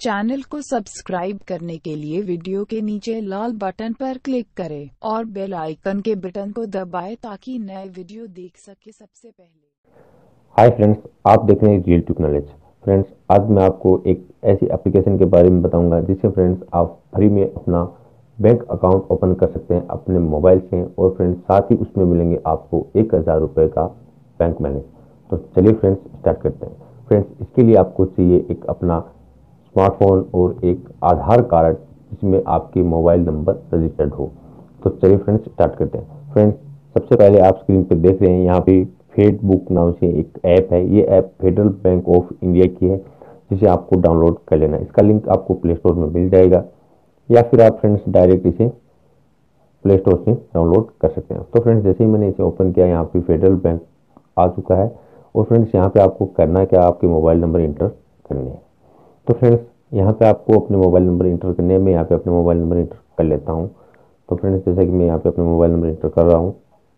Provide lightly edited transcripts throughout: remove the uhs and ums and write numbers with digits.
Channel को subscribe करने के लिए वीडियो के नीचे लाल बटन पर क्लिक करें और बेल आइकन के बटन को दबाएं ताकि नए वीडियो देख सके सबसे पहले। हाय फ्रेंड्स, आप देख रहे हैं रियल टेक नॉलेज। फ्रेंड्स, आज मैं आपको एक ऐसी एप्लीकेशन के बारे में बताऊंगा जिससे फ्रेंड्स आप फ्री में अपना बैंक अकाउंट ओपन कर सकते हैं अपने मोबाइल से, और फ्रेंड्स साथ ही उसमें मिलेंगे आपको 1000 रुपये का बैंक बैलेंस। तो चलिए फ्रेंड्स स्टार्ट करते हैं। फ्रेंड्स, इसके लिए आपको चाहिए एक अपना स्मार्टफोन और एक आधार कार्ड जिसमें आपके मोबाइल नंबर रजिस्टर्ड हो। तो चलिए फ्रेंड्स स्टार्ट करते हैं। फ्रेंड्स, सबसे पहले आप स्क्रीन पे देख रहे हैं यहाँ पे फेडबुक नाम से एक ऐप है। ये app Federal Bank of India की है, जिसे आपको डाउनलोड कर लेना है। इसका लिंक आपको प्ले स्टोर में मिल जाएगा, या फिर आप फ्रेंड्स डायरेक्ट इसे प्ले स्टोर से डाउनलोड कर सकते हैं। तो फ्रेंड्स, जैसे ही मैंने इसे ओपन किया, यहाँ पे फेडरल बैंक आ चुका है। और फ्रेंड्स, यहाँ पे आपको करना क्या, आपके मोबाइल नंबर इंटर करने हैं। तो फ्रेंड्स, यहाँ पे आपको अपने मोबाइल नंबर इंटर करने में, यहाँ पे अपने मोबाइल नंबर इंटर कर लेता हूँ। तो फ्रेंड्स, जैसे कि मैं यहाँ पे अपने मोबाइल नंबर इंटर कर रहा हूँ।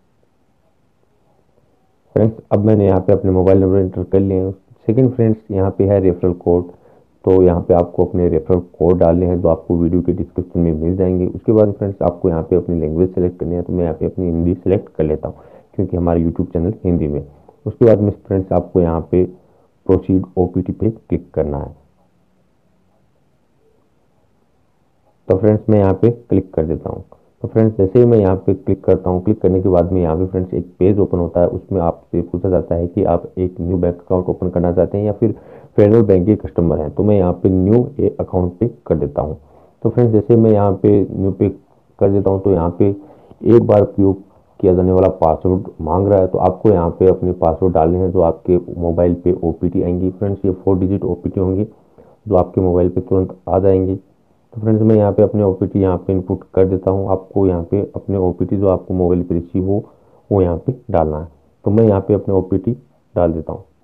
फ्रेंड्स, अब मैंने यहाँ पे अपने मोबाइल नंबर इंटर कर लिए हैं। सेकंड फ्रेंड्स, यहाँ पे है रेफरल कोड। तो यहाँ पे आपको अपने रेफरल कोड डालने हैं, जो आपको वीडियो के डिस्क्रिप्शन में मिल जाएंगे। उसके बाद फ्रेंड्स, आपको यहाँ पे अपनी लैंग्वेज सेलेक्ट करनी है। तो मैं यहाँ पे अपनी हिंदी सेलेक्ट कर लेता हूँ, क्योंकि हमारा यूट्यूब चैनल हिंदी में। उसके बाद में फ्रेंड्स, आपको यहाँ पे प्रोसीड OPT पे क्लिक करना है। तो फ्रेंड्स, मैं यहाँ पे क्लिक कर देता हूँ। तो फ्रेंड्स, जैसे ही मैं यहाँ पे क्लिक करता हूँ, क्लिक करने के बाद में यहाँ पे फ्रेंड्स एक पेज ओपन होता है। उसमें आपसे पूछा जाता है कि आप एक न्यू बैंक अकाउंट ओपन करना चाहते हैं या फिर फेडरल बैंक के कस्टमर हैं। तो मैं यहाँ पे न्यू अकाउंट पे कर देता हूँ। तो फ्रेंड्स, जैसे मैं यहाँ पे न्यू पे कर देता हूँ, तो यहाँ पे एक बार उपयोग किया जाने वाला पासवर्ड मांग रहा है। तो आपको यहाँ पे अपने पासवर्ड डालने हैं, जो आपके मोबाइल पे OPT आएंगी। फ्रेंड्स, ये 4 डिजिट OPT होंगी, जो आपके मोबाइल पे तुरंत आ जाएंगी। तो फ्रेंड्स, मैं यहाँ पे अपने OPT यहाँ पे इनपुट कर देता हूँ। आपको यहाँ पे अपने OPT जो आपको मोबाइल पे रिसीव हो, वो यहाँ पे डालना है। तो मैं यहाँ पे अपने OPT डाल देता हूँ।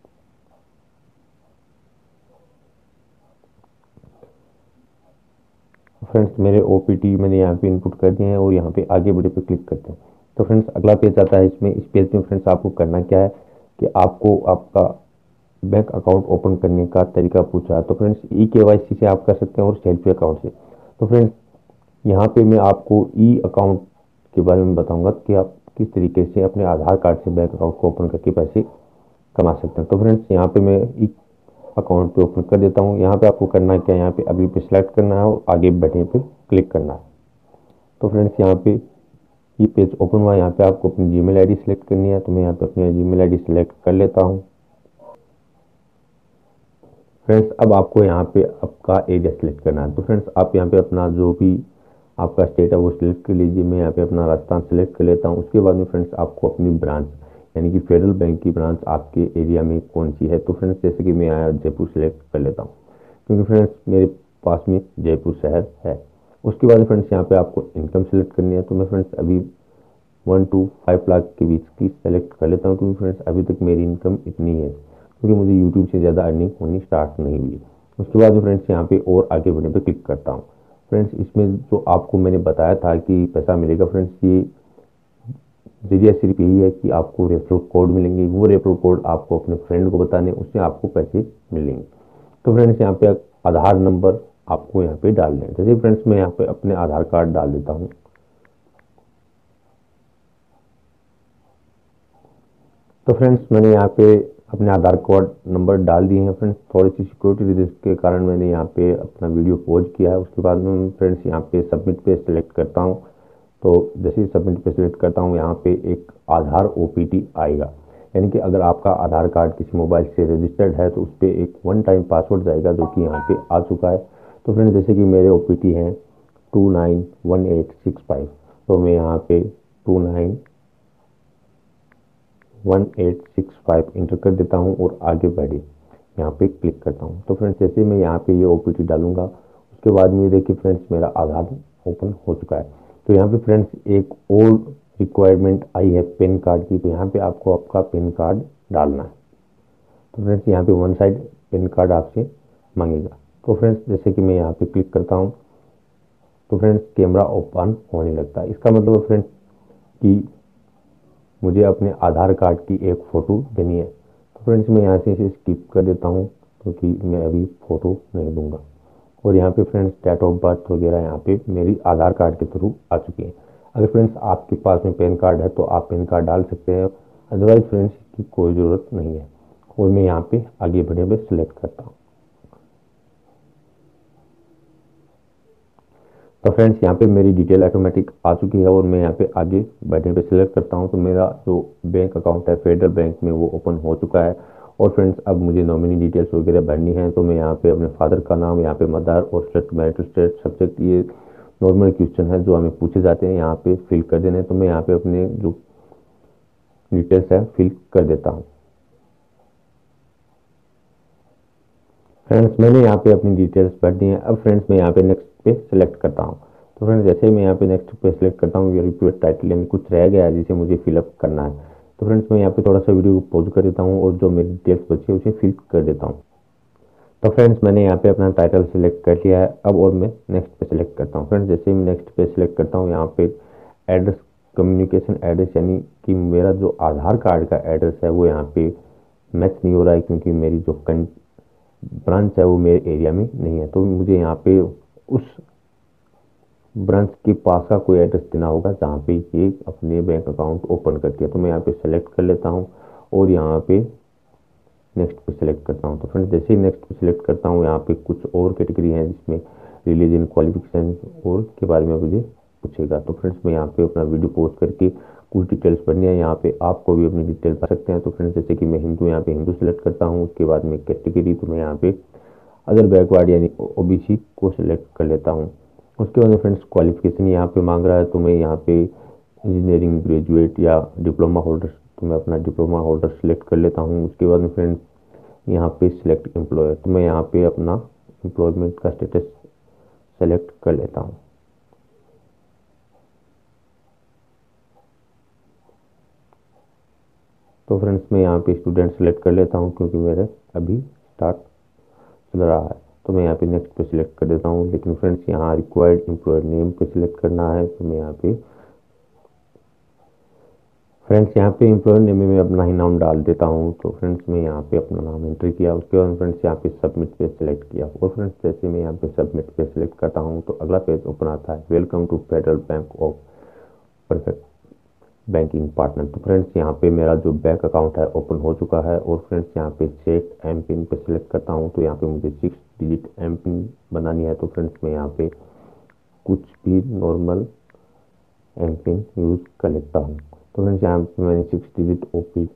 फ्रेंड्स, मेरे OPT मैंने यहाँ पे इनपुट कर दिए हैं, और यहाँ पे आगे बढ़े पे क्लिक करते हैं। तो फ्रेंड्स, अगला पेज आता है। इसमें इस पेज में फ्रेंड्स आपको करना क्या है कि आपको आपका बैंक अकाउंट ओपन करने का तरीका पूछा है। तो फ्रेंड्स, eKYC से आप कर सकते हैं और सेल्फी अकाउंट से। तो फ्रेंड्स, यहाँ पे मैं आपको अकाउंट के बारे में बताऊंगा कि आप किस तरीके से अपने आधार कार्ड से बैंक अकाउंट को ओपन करके पैसे कमा सकते हैं। तो फ्रेंड्स, यहाँ पे मैं अकाउंट पे ओपन कर देता हूँ। यहाँ पे आपको करना क्या है, यहाँ पे अभी पे सिलेक्ट करना है और आगे बढ़ने पे क्लिक करना है। तो फ्रेंड्स, यहाँ पे ये पेज ओपन हुआ। यहाँ पे आपको अपनी जीमेल आईडी सेलेक्ट करनी है। तो मैं यहाँ पे अपनी जीमेल आईडी सेलेक्ट कर लेता हूँ। फ्रेंड्स, अब आपको यहाँ पे आपका एरिया सेलेक्ट करना है। तो फ्रेंड्स, आप यहाँ पे अपना जो भी आपका स्टेट है वो सिलेक्ट कर लीजिए। मैं यहाँ पे अपना राजस्थान सेलेक्ट कर लेता हूँ। उसके बाद में फ्रेंड्स, आपको अपनी ब्रांच यानी कि फेडरल बैंक की ब्रांच आपके एरिया में कौन सी है। तो फ्रेंड्स, जैसे कि मैं यहाँ जयपुर सेलेक्ट कर लेता हूँ, क्योंकि फ्रेंड्स मेरे पास में जयपुर शहर है। उसके बाद फ्रेंड्स, यहाँ पे आपको इनकम सेलेक्ट करनी है। तो मैं फ्रेंड्स अभी 1 to 5 लाख के बीच की सेलेक्ट कर लेता हूँ, क्योंकि फ्रेंड्स अभी तक मेरी इनकम इतनी है, क्योंकि मुझे यूट्यूब से ज़्यादा अर्निंग होनी स्टार्ट नहीं हुई। उसके बाद फ्रेंड्स, यहाँ पे और आगे बढ़ने पे क्लिक करता हूँ। फ्रेंड्स, इसमें जो आपको मैंने बताया था कि पैसा मिलेगा, फ्रेंड्स ये जरिया सिर्फ यही है कि आपको रेफरल कोड मिलेंगे। वो रेफरल कोड आपको अपने फ्रेंड को बताने, उससे आपको पैसे मिलेंगे। तो फ्रेंड्स, यहाँ पे आधार नंबर आपको यहाँ पे डाल दें। जैसे फ्रेंड्स, मैं यहाँ पे अपने आधार कार्ड डाल देता हूँ। तो फ्रेंड्स, मैंने यहाँ पे अपने आधार कार्ड नंबर डाल दिए हैं। फ्रेंड्स, थोड़ी सी सिक्योरिटी रीजन के कारण मैंने यहाँ पे अपना वीडियो पॉज किया है। उसके बाद में फ्रेंड्स, यहाँ पे सबमिट पे सेलेक्ट करता हूँ। तो जैसे ही सबमिट पे सेलेक्ट करता हूँ, यहाँ पे एक आधार OPT आएगा। यानी कि अगर आपका आधार कार्ड किसी मोबाइल से रजिस्टर्ड है, तो उस पर एक 1 टाइम पासवर्ड जाएगा, जो कि यहाँ पे आ चुका है। तो फ्रेंड्स, जैसे कि मेरे OPT हैं 291865। तो मैं यहाँ पे 291865 इंटर कर देता हूँ और आगे बढ़े यहाँ पे क्लिक करता हूँ। तो फ्रेंड्स, जैसे मैं यहाँ पे ये OPT डालूंगा, उसके बाद में देखिए फ्रेंड्स, मेरा आधार ओपन हो चुका है। तो यहाँ पे फ्रेंड्स एक और रिक्वायरमेंट आई है पैन कार्ड की। तो यहाँ पे आपको आपका पैन कार्ड डालना है। तो फ्रेंड्स, यहाँ पे 1 साइड पैन कार्ड आपसे मांगेगा। तो फ्रेंड्स, जैसे कि मैं यहाँ पे क्लिक करता हूँ, तो फ्रेंड्स कैमरा ओपन होने लगता है। इसका मतलब फ्रेंड्स कि मुझे अपने आधार कार्ड की एक फ़ोटो देनी है। तो फ्रेंड्स, मैं यहाँ से इसे स्किप कर देता हूँ, क्योंकि मैं अभी फ़ोटो नहीं दूंगा। और यहाँ पे फ्रेंड्स डेट ऑफ बर्थ वगैरह यहाँ पे मेरी आधार कार्ड के थ्रू आ चुकी है। अगर फ्रेंड्स आपके पास में पैन कार्ड है तो आप पैन कार्ड डाल सकते हैं, अदरवाइज फ्रेंड्स इसकी कोई ज़रूरत नहीं है। और मैं यहाँ पे आगे बढ़ने पे सिलेक्ट करता हूँ। तो फ्रेंड्स यहाँ पे मेरी डिटेल ऑटोमेटिक आ चुकी है और मैं यहाँ पे आगे बढ़ने पे सिलेक्ट करता हूँ। तो मेरा जो बैंक अकाउंट है फेडरल बैंक में वो ओपन हो चुका है। और फ्रेंड्स अब मुझे नॉमिनी डिटेल्स वगैरह भरनी है। तो मैं यहाँ पे अपने फादर का नाम, यहाँ पे मदर और सिलेक्ट मैरिटल स्टेट सब्जेक्ट, ये नॉर्मल क्वेश्चन है जो हमें पूछे जाते हैं, यहाँ पे फिल कर देने। तो मैं यहाँ पे अपने जो डिटेल्स है फिल कर देता हूँ। फ्रेंड्स मैंने यहाँ पे अपनी डिटेल्स भर दी हैं। अब फ्रेंड्स मैं यहाँ पे नेक्स्ट पे सिलेक्ट करता हूँ। तो फ्रेंड्स जैसे ही मैं यहाँ पे नेक्स्ट पे सिलेक्ट करता हूँ, ये रिपीट टाइटल यानी कुछ रह गया है जिसे मुझे फिलअप करना है। तो फ्रेंड्स मैं यहाँ पे थोड़ा सा वीडियो को पॉज कर देता हूँ और जो मेरी डिटेल्स बची है उसे फिल कर देता हूँ। तो फ्रेंड्स मैंने यहाँ पे अपना टाइटल सिलेक्ट कर लिया है। अब और मैं नेक्स्ट पे सिलेक्ट करता हूँ। फ्रेंड्स जैसे ही मैं नेक्स्ट पे सिलेक्ट करता हूँ, यहाँ पे एड्रेस, कम्युनिकेशन एड्रेस, यानी कि मेरा जो आधार कार्ड का एड्रेस है वो यहाँ पे मैच नहीं हो रहा है, क्योंकि मेरी जो ब्रांच है वो मेरे एरिया में नहीं है। तो मुझे यहाँ पे उस ब्रांच के पास का कोई एड्रेस देना होगा जहाँ पे ये अपने बैंक अकाउंट ओपन करती है। तो मैं यहाँ पे सेलेक्ट कर लेता हूँ और यहाँ पे नेक्स्ट पे सिलेक्ट करता हूँ। तो फ्रेंड्स जैसे ही नेक्स्ट पे सिलेक्ट करता हूँ, यहाँ पे कुछ और कैटेगरी है जिसमें रिलीजन, क्वालिफिकेशन और के बारे में मुझे पूछेगा। तो फ्रेंड्स मैं यहाँ पे अपना वीडियो पोस्ट करके कुछ डिटेल्स भरनी है। यहाँ पे आपको भी अपनी डिटेल्स भर सकते हैं। तो फ्रेंड्स जैसे कि मैं हिंदू, यहाँ पे हिंदू सिलेक्ट करता हूँ। उसके बाद में कैटेगरी, तो मैं यहाँ पे अदर बैकवर्ड यानी ओबीसी को सिलेक्ट कर लेता हूँ। उसके बाद में फ्रेंड्स क्वालिफिकेशन यहाँ पे मांग रहा है, तो मैं यहाँ पे इंजीनियरिंग ग्रेजुएट या डिप्लोमा होल्डर, तो मैं अपना डिप्लोमा होल्डर सिलेक्ट कर लेता हूँ। उसके बाद में फ्रेंड्स यहाँ पे सिलेक्ट एम्प्लॉयर, तो मैं यहाँ पे अपना एम्प्लॉयमेंट का स्टेटस सेलेक्ट कर लेता हूँ। तो फ्रेंड्स मैं यहाँ पे स्टूडेंट सेलेक्ट कर लेता हूँ, क्योंकि मेरे अभी स्टार्ट चल रहा है। तो मैं यहाँ पे नेक्स्ट पे सिलेक्ट कर देता हूँ। लेकिन फ्रेंड्स यहाँ रिक्वायर्ड एम्प्लॉयर नेम पे सिलेक्ट करना है, तो मैं यहाँ पे फ्रेंड्स यहाँ पे एम्प्लॉयर नेम में मैं अपना ही नाम डाल देता हूँ। तो फ्रेंड्स मैं यहाँ पे अपना नाम एंटर किया। उसके बाद फ्रेंड्स यहाँ पे सबमिट पे सिलेक्ट किया। और फ्रेंड्स जैसे मैं यहाँ पे सबमिट पे सिलेक्ट करता हूँ तो अगला पेज ओपन आता है, welcome to Federal Bank of perfect banking partner. तो फ्रेंड्स यहाँ पे मेरा जो बैंक अकाउंट है ओपन हो चुका है। और फ्रेंड्स यहाँ पे सेट एम पिन पे सिलेक्ट करता हूँ। तो यहाँ पे मुझे 6 डिजिट एम पिन बनानी है। तो फ्रेंड्स मैं यहाँ पे कुछ भी नॉर्मल एम पिन यूज कर लेता हूँ। तो फ्रेंड्स यहाँ पे मैंने 6 डिजिट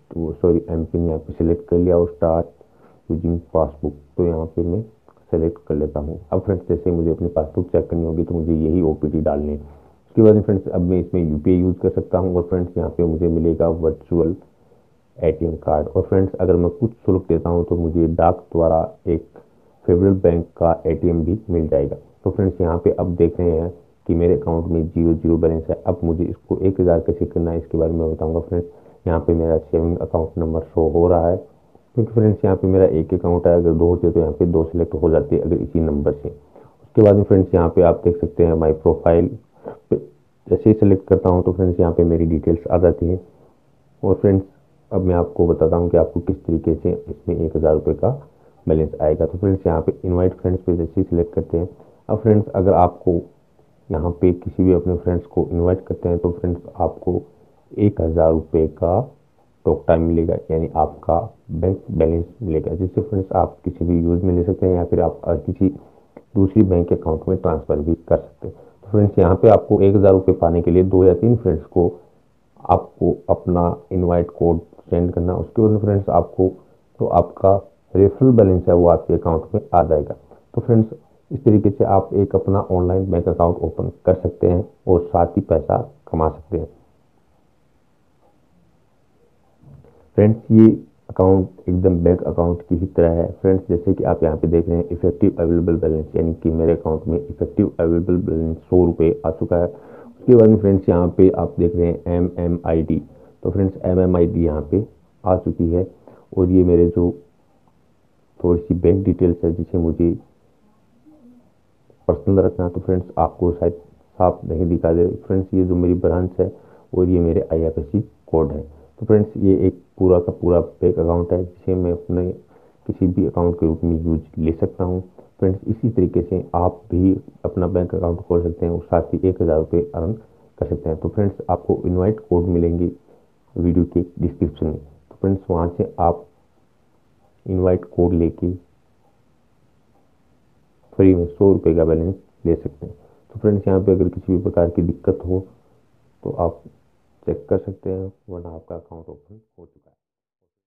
एम पिन यहाँ पे सिलेक्ट कर लिया और स्टार्ट यूजिंग पासबुक, तो यहाँ पे मैं सेलेक्ट कर लेता हूँ। अब फ्रेंड्स जैसे मुझे अपनी पासबुक चेक करनी होगी तो मुझे यही ओपीटी डालनी है। उसके बाद फ्रेंड्स अब मैं इसमें यूपीआई यूज़ कर सकता हूँ। और फ्रेंड्स यहाँ पे मुझे मिलेगा वर्चुअल एटीएम कार्ड। और फ्रेंड्स अगर मैं कुछ शुल्क देता हूँ तो मुझे डाक द्वारा एक फेडरल बैंक का एटीएम भी मिल जाएगा। तो फ्रेंड्स यहाँ पे अब देख रहे हैं कि मेरे अकाउंट में 0 बैलेंस है। अब मुझे इसको 1000 कैसे करना है इसके बारे में बताऊंगा। फ्रेंड्स यहाँ पे मेरा सेविंग अकाउंट नंबर शो हो रहा है, क्योंकि फ्रेंड्स यहाँ पे मेरा एक अकाउंट है। अगर 2 होते तो यहाँ पे 2 सिलेक्ट हो जाती है अगर इसी नंबर से। उसके बाद में फ्रेंड्स यहाँ पे आप देख सकते हैं माई प्रोफाइल, जैसे ही सिलेक्ट करता हूँ तो फ्रेंड्स यहाँ पे मेरी डिटेल्स आ जाती है। और फ्रेंड्स अब मैं आपको बताता हूँ कि आपको किस तरीके से इसमें 1000 रुपये का बैलेंस आएगा। तो फ्रेंड्स यहाँ पे इनवाइट फ्रेंड्स पे जैसे ही सिलेक्ट करते हैं, अब फ्रेंड्स अगर आपको यहाँ पे किसी भी अपने फ्रेंड्स को इनवाइट करते हैं तो फ्रेंड्स आपको 1000 रुपये का टॉक टाइम मिलेगा, यानी आपका बैंक बैलेंस मिलेगा, जिससे फ्रेंड्स आप किसी भी यूज में ले सकते हैं या फिर आप किसी दूसरी बैंक अकाउंट में ट्रांसफर भी कर सकते हैं। तो फ्रेंड्स यहाँ पे आपको 1000 रुपये पाने के लिए 2 या 3 फ्रेंड्स को आपको अपना इनवाइट कोड सेंड करना। उसके बाद फ्रेंड्स आपको तो आपका रेफरल बैलेंस है वो आपके अकाउंट में आ जाएगा। तो फ्रेंड्स इस तरीके से आप एक अपना ऑनलाइन बैंक अकाउंट ओपन कर सकते हैं और साथ ही पैसा कमा सकते हैं। फ्रेंड्स ये अकाउंट एकदम बैंक अकाउंट की ही तरह है। फ्रेंड्स जैसे कि आप यहाँ पे देख रहे हैं इफेक्टिव अवेलेबल बैलेंस, यानी कि मेरे अकाउंट में इफेक्टिव अवेलेबल बैलेंस 100 रुपये आ चुका है। उसके बाद में फ्रेंड्स यहाँ पे आप देख रहे हैं MMID, तो फ्रेंड्स MMID यहाँ पे आ चुकी है। और ये मेरे जो थोड़ी सी बैंक डिटेल्स है जिसे मुझे पर्सनल रखना है, तो फ्रेंड्स आपको शायद साफ नहीं दिखा दे। फ्रेंड्स ये जो मेरी ब्रांच है और ये मेरे IFSC कोड है। तो फ्रेंड्स ये एक पूरा का पूरा बैंक अकाउंट है जिसे मैं अपने किसी भी अकाउंट के रूप में यूज ले सकता हूँ। फ्रेंड्स इसी तरीके से आप भी अपना बैंक अकाउंट खोल सकते हैं और साथ ही 1000 रुपये अर्न कर सकते हैं। तो फ्रेंड्स आपको इनवाइट कोड मिलेंगी वीडियो के डिस्क्रिप्शन में। तो फ्रेंड्स वहाँ से आप इनवाइट कोड लेके फ्री में 100 रुपये का बैलेंस ले सकते हैं। तो फ्रेंड्स यहाँ पे अगर किसी भी प्रकार की दिक्कत हो तो आप चेक कर सकते हैं, वरना आपका अकाउंट ओपन हो चुका है।